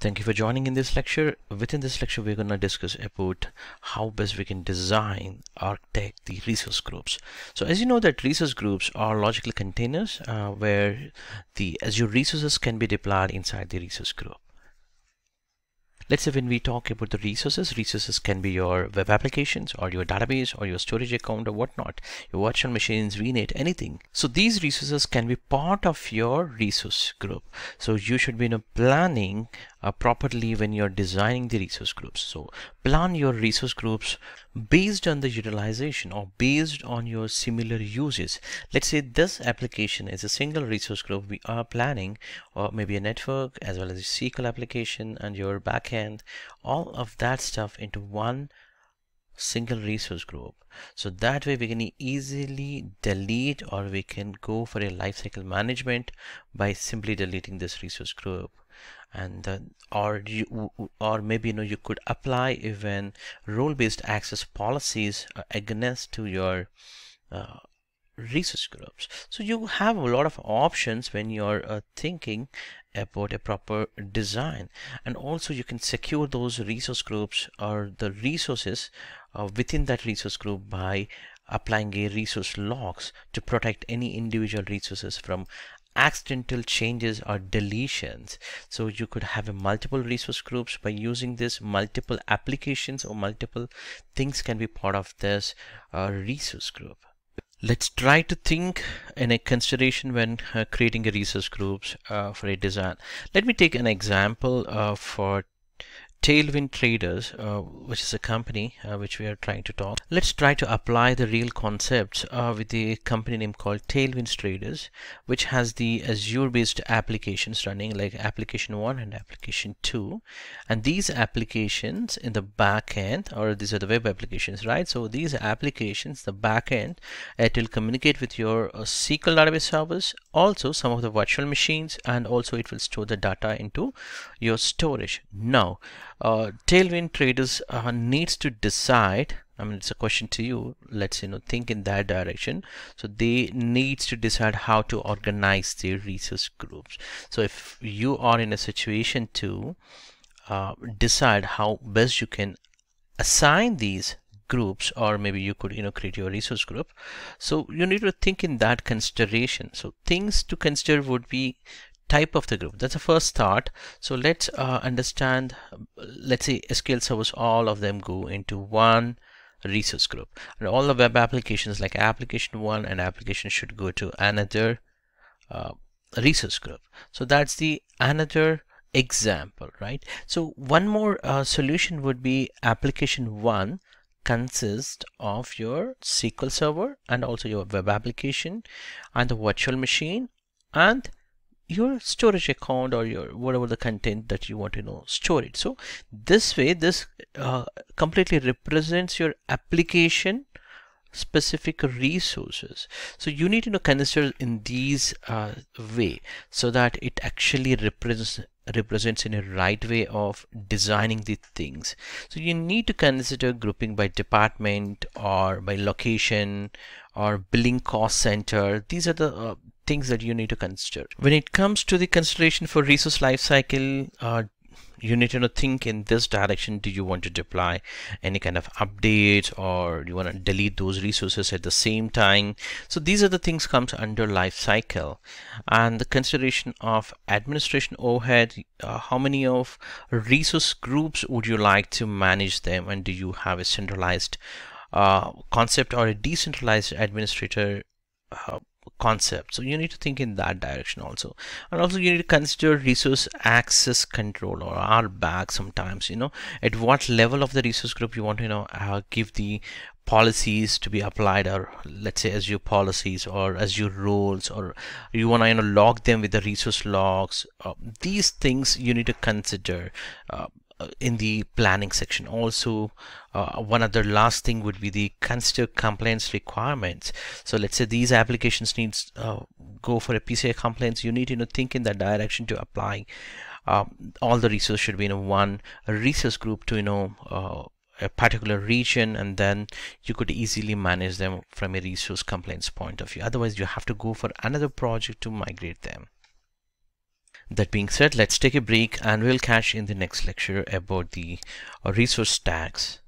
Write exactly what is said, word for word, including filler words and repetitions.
Thank you for joining in this lecture. Within this lecture, we're going to discuss about how best we can design, architect the resource groups. So as you know that resource groups are logical containers uh, where the Azure resources can be deployed inside the resource group. Let's say when we talk about the resources, resources can be your web applications or your database or your storage account or whatnot, your virtual machines, V NAT, anything. So these resources can be part of your resource group. So you should be you know, planning uh, properly when you're designing the resource groups. So plan your resource groups based on the utilization or based on your similar uses. Let's say this application is a single resource group we are planning, or maybe a network as well as a S Q L application and your backend, all of that stuff into one single resource group. So that way we can easily delete, or we can go for a lifecycle management by simply deleting this resource group. And uh, or you or maybe you know you could apply even role-based access policies uh, against to your uh, resource groups. So you have a lot of options when you're uh, thinking about a proper design, and also you can secure those resource groups or the resources uh, within that resource group by applying a resource logs to protect any individual resources from accidental changes or deletions. So you could have a multiple resource groups by using this. Multiple applications or multiple things can be part of this uh, resource group. Let's try to think in a consideration when uh, creating a resource groups uh, for a design. Let me take an example uh, for Tailwind Traders, uh, which is a company uh, which we are trying to talk. Let's try to apply the real concepts uh, with the company name called Tailwind Traders, which has the Azure based applications running like application one and application two, and these applications in the back end, or these are the web applications, right? So these applications, the back end, it will communicate with your uh, S Q L database servers, also some of the virtual machines, and also it will store the data into your storage. Now Uh, Tailwind Traders uh, needs to decide. I mean, it's a question to you. Let's you know think in that direction. So they needs to decide how to organize their resource groups. So if you are in a situation to uh, decide how best you can assign these groups, or maybe you could you know create your resource group, so you need to think in that consideration. So things to consider would be type of the group. That's the first start. So let's uh, understand, let's say S Q L servers, all of them go into one resource group, and all the web applications like application one and application should go to another uh, resource group. So that's the another example, right? So one more uh, solution would be application one consists of your S Q L server and also your web application and the virtual machine and your storage account, or your whatever the content that you want to know store it. So this way this uh, completely represents your application specific resources. So you need to know consider in these uh, way, so that it actually represents represents in a right way of designing the things. So you need to consider grouping by department or by location or billing cost center. These are the uh, things that you need to consider. When it comes to the consideration for resource lifecycle, uh, you need to know, think in this direction. Do you want to deploy any kind of updates, or do you want to delete those resources at the same time? So these are the things comes under lifecycle. And the consideration of administration overhead, uh, how many of resource groups would you like to manage them, and do you have a centralized uh, concept or a decentralized administrator uh, concept? So you need to think in that direction also. And also you need to consider resource access control, or R back sometimes, you know, at what level of the resource group you want to you know uh, give the policies to be applied, or let's say Azure policies or Azure roles, or you want to you know log them with the resource logs. Uh, these things you need to consider uh, in the planning section. Also uh, one other last thing would be the consider compliance requirements. So let's say these applications needs uh, go for a P C I compliance. You need to you know, think in that direction to apply. Um, all the resources should be in a one resource group to you know uh, a particular region, and then you could easily manage them from a resource compliance point of view. Otherwise you have to go for another project to migrate them. That being said, let's take a break and we'll catch in the next lecture about the uh, resource tags.